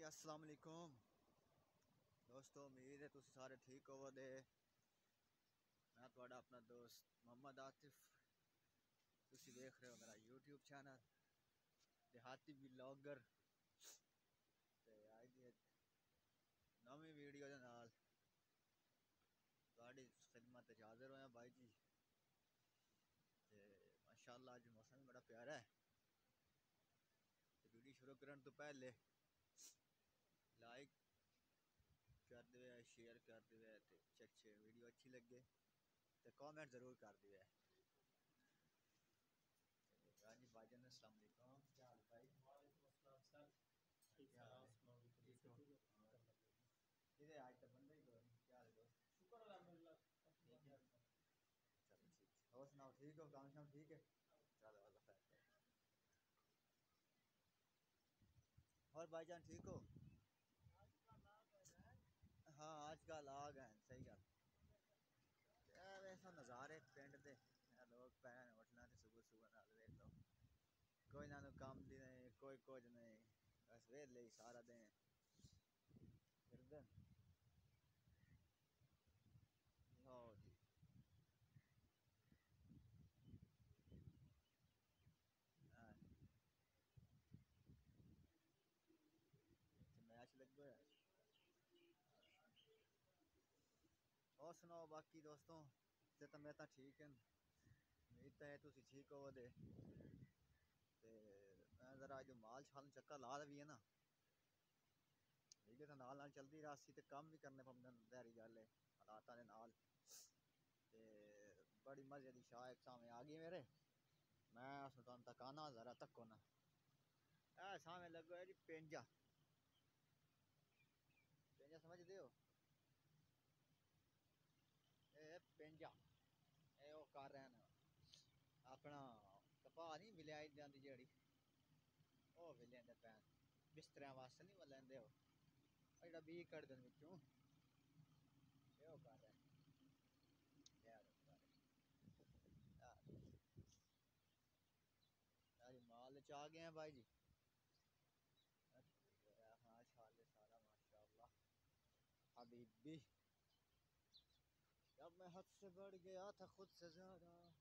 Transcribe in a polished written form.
अस्सलाम वालेकुम दोस्तों, उम्मीद है तुम सारे ठीक हो दे। मैं थोड़ा अपना दोस्त मोहम्मद आतिफ, तुम देख रहे हो मेरा यूट्यूब चैनल देहाती व्लॉगर। ते आज एक नवी वीडियो के नाल थोड़ी खिदमत च हाजिर होया भाई जी। ते माशाअल्लाह आज मौसम भी बड़ा प्यारा है। वीडियो शुरू करने तो पहले लाइक कर दे, शेयर कर दे, अच्छे वीडियो अच्छी लगे तो कमेंट ज़रूर कर दे। हाँ जी भाईजान, अस्सलाम वालेकुम। क्या हाल भाई? वालेकुम अस्सलाम सर। ठीक क्या सर, हाल आप है? सुनाओ जी, ठीक कैसे हो? ठीक हो? और इधर आज तो बंदा ही कोई नहीं। क्या हाल है दोस्त? शुक्र अल्हम्दुलिल्लाह, अपनी ठीक बात है, बताओ। चलो ठीक है। और सुनाओ, ठीक हो? काम शाम ठीक है? चलो अल्लाह खैर करे। और भाईजान ठीक हो? हाँ आजकल आ गए हैं, सही गल यार। ऐसा नज़ारे पिंड दे लोग पैन होटलों से सुबह सुबह नाल वेख लो। कोई ना काम दी नहीं, कोई कुछ नहीं, बस वेले ही सारा दिन फिरदे न। लो जी, हाँ, मैच लग गया। और सुनाओ बाकी दोस्तों, ते तो मैं तो ठीक है। उम्मीद है तुम ठीक हो दे। ते मैं जरा जो माल छाल चक्कर ला भी है ना, वीडियो तो नाल नाल चलती रही तो काम भी करने पौंदे न। दैरी गल है हालातां दे नाल। ते बड़ी मजे की शाह एक सामने आ गई मेरे। मैं तुम तक आना जरा तको ना। ए सामने लगो है जी पेंजा। पेंजा समझते हो? ए पेंजा ए वो कर रहे हैं अपना कपा नहीं विलाई जाती जड़ी, वो भी लेंदे पैन बिस्तरियां वास्ते नहीं वो लेंदे हो जेड़ा बी कट देन विचों, ये वो कर रहे हैं यार। यार माल च आ गए हैं भाई जी। हाँ शाले सारा माशाल्लाह हबीबी। जब मैं हद से बढ़ गया था खुद से ज्यादा,